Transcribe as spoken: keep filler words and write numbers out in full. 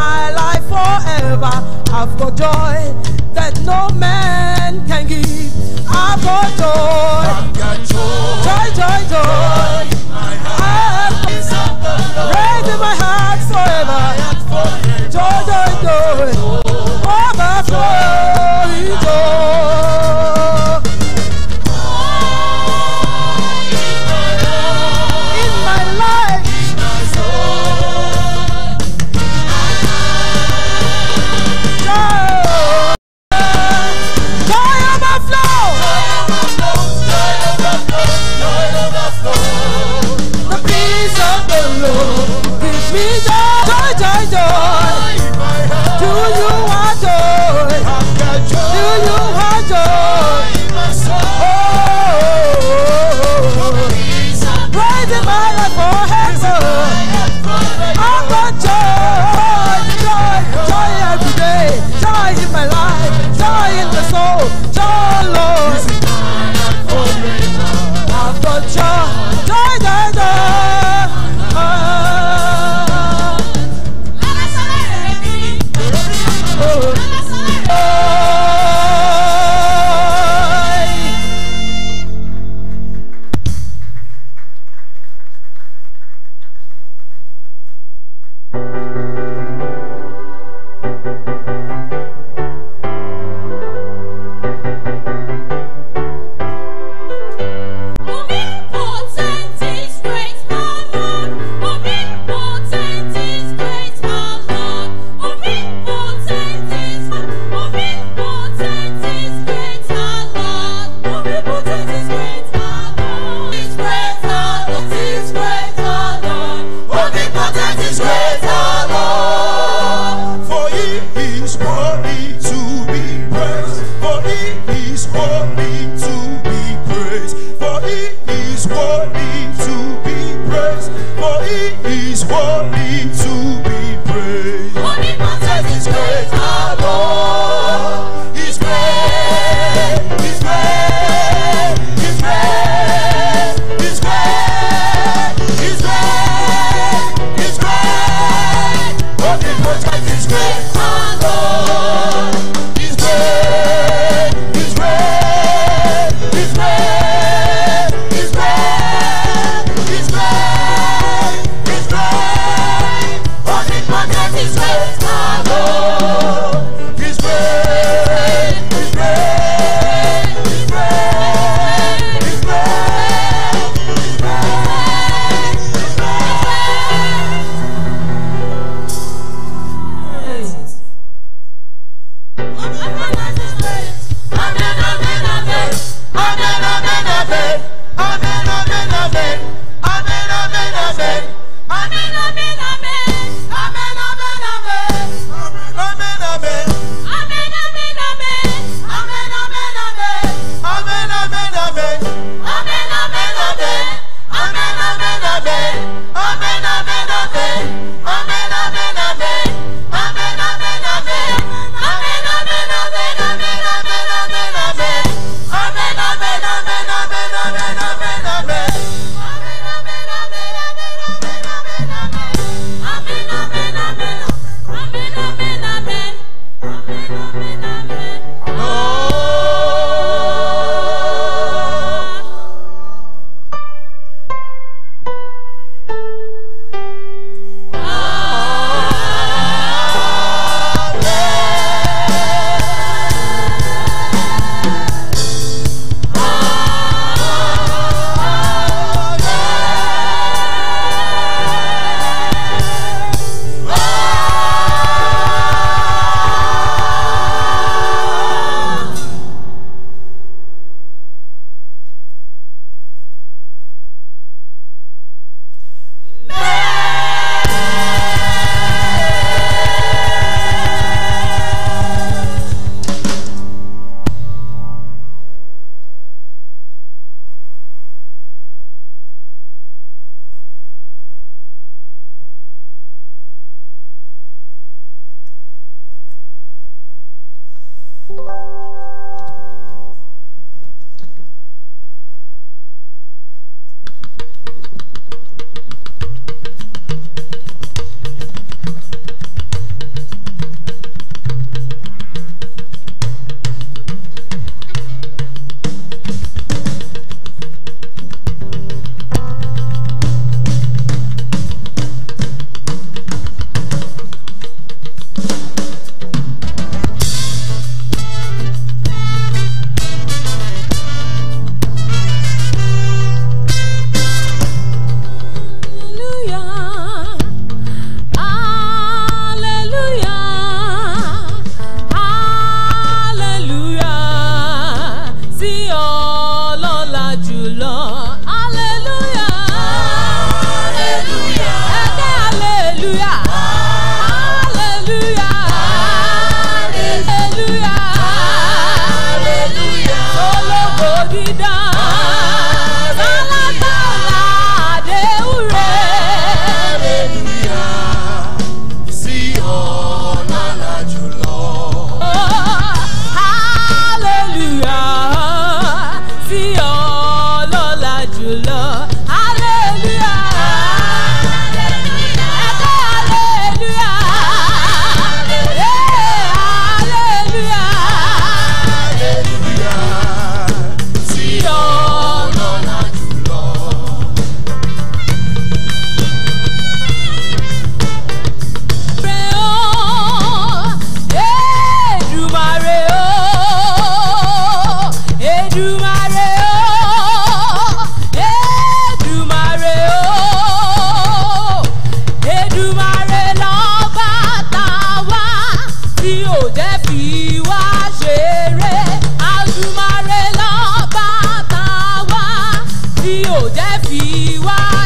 my life forever. I've got joy that no man can give. I've got joy, I've got joy, joy, joy, joy. my heart is of the Lord. Raise in my heart forever. Joy, joy, joy, overflowing joy. In my life, joy, joy overflow. The peace of the Lord gives me joy, joy, joy, joy. Do you want joy? Do you want joy? Oh, praise in my life forever. I've got joy, joy, joy every day. Joy in my life, joy in the soul, joy, Lord. I've got joy, joy, joy, joy. Oh. tí ò jẹ́ fi wá ṣeré. Àdùmarè lọ́ba tá a wá tí ò jẹ́ fi wá